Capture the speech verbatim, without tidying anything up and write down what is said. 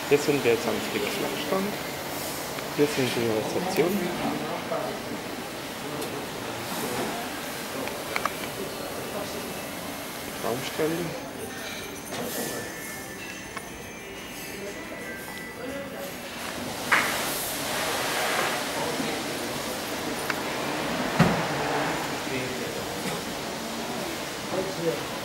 Hier sind wir jetzt am Flickflack-Stand. Hier sind die Rezeption. Baumstelle. Ja.